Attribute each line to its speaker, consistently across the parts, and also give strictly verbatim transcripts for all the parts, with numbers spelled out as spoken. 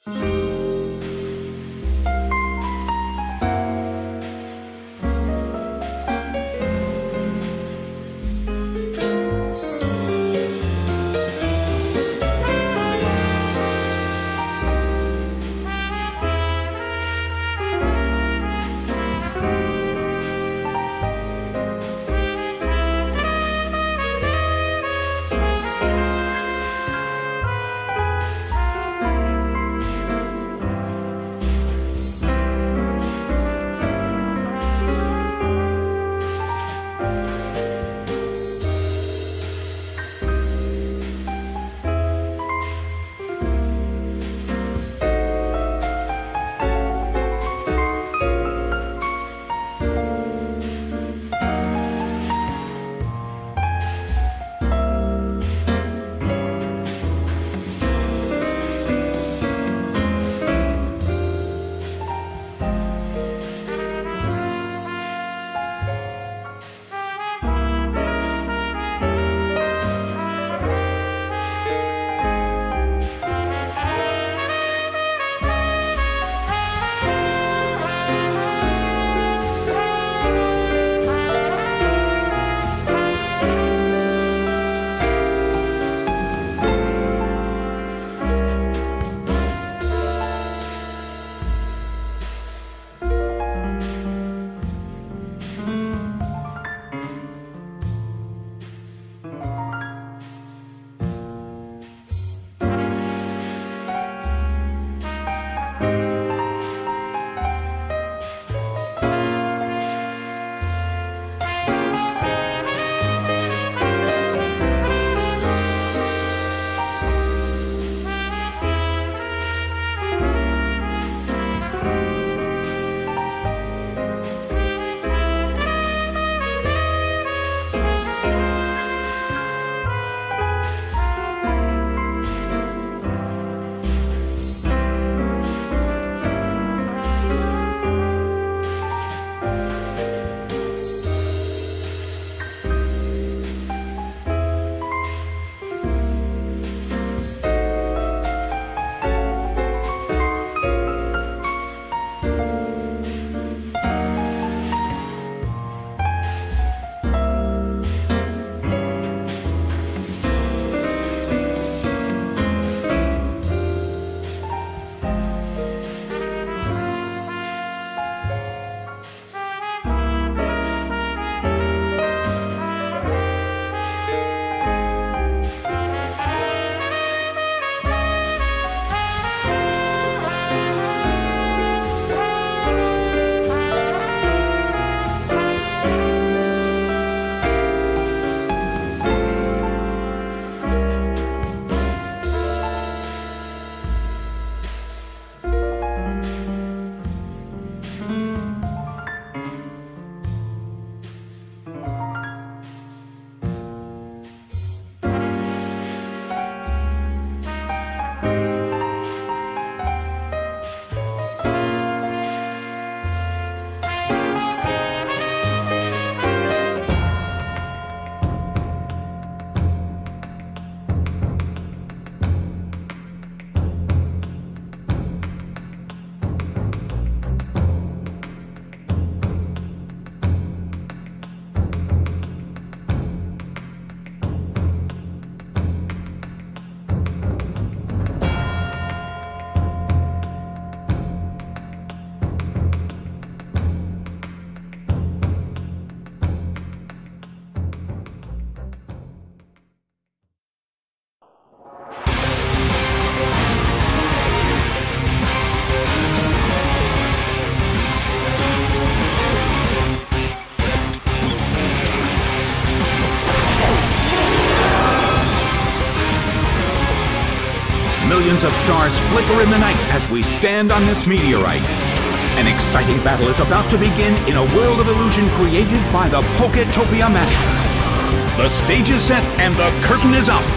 Speaker 1: Millions of stars flicker in the night as we stand on this meteorite. An exciting battle is about to begin in a world of illusion created by the Poketopia Master. The stage is set and the curtain is up.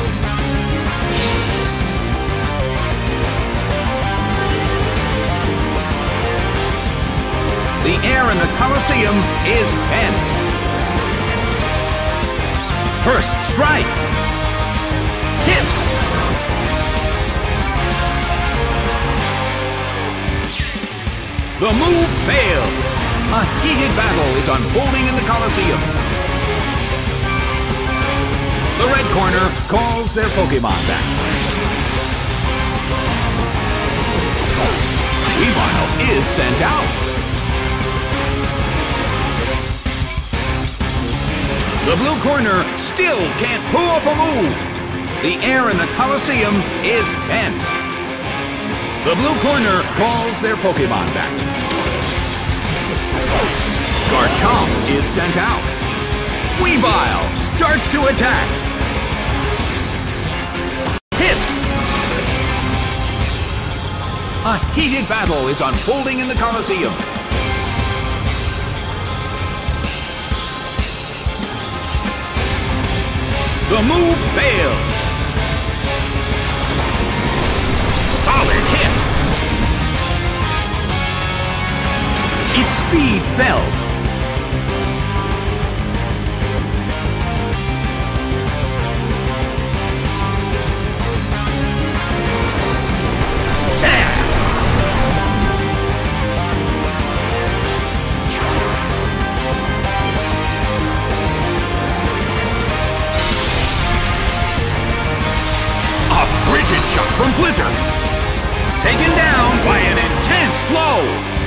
Speaker 1: The air in the Colosseum is tense. First strike. Hit. The move fails. A heated battle is unfolding in the Colosseum. The red corner calls their Pokemon back. Weavile is sent out. The blue corner still can't pull off a move. The air in the Colosseum is tense. The blue corner calls their Pokemon back. Garchomp is sent out. Weavile starts to attack. Hit! A heated battle is unfolding in the Colosseum. The move fails. Solid hit. Its speed fell. Shot from Blizzard. Taken down by an intense blow.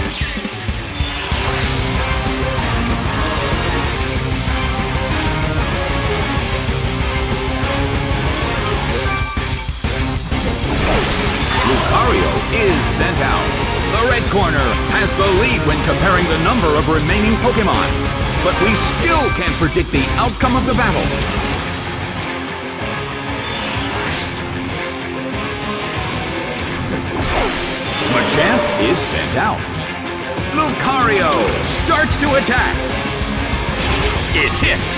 Speaker 1: Lucario is sent out. The red corner has the lead when comparing the number of remaining Pokemon, but we still can't predict the outcome of the battle. Machamp is sent out. Lucario starts to attack. It hits.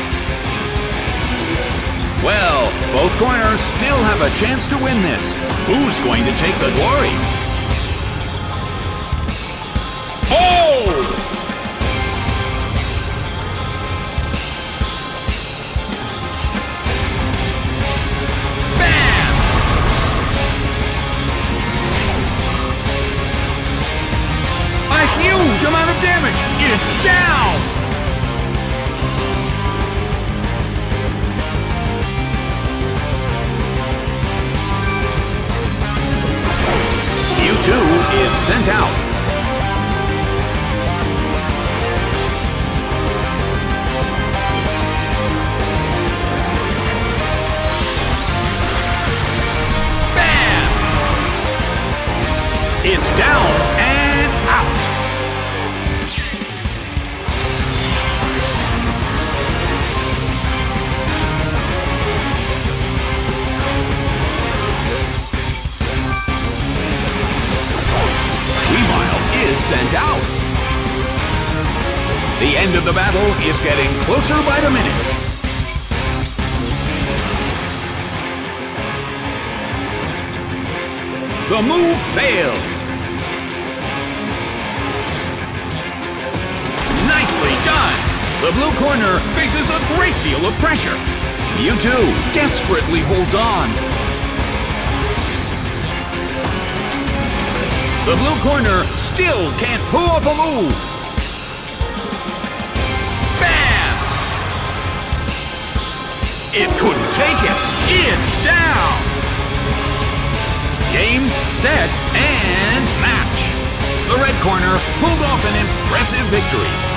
Speaker 1: Well, both corners still have a chance to win this. Who's going to take the glory? Oh! Huge amount of damage! It's down! Mewtwo is sent out. Bam! It's down and out. Is sent out. The end of the battle is getting closer by the minute. The move fails. Nicely done. The blue corner faces a great deal of pressure. Mewtwo desperately holds on. The blue corner still can't pull off a move. Bam! It couldn't take it. It's down. Game, set, and match. The red corner pulled off an impressive victory.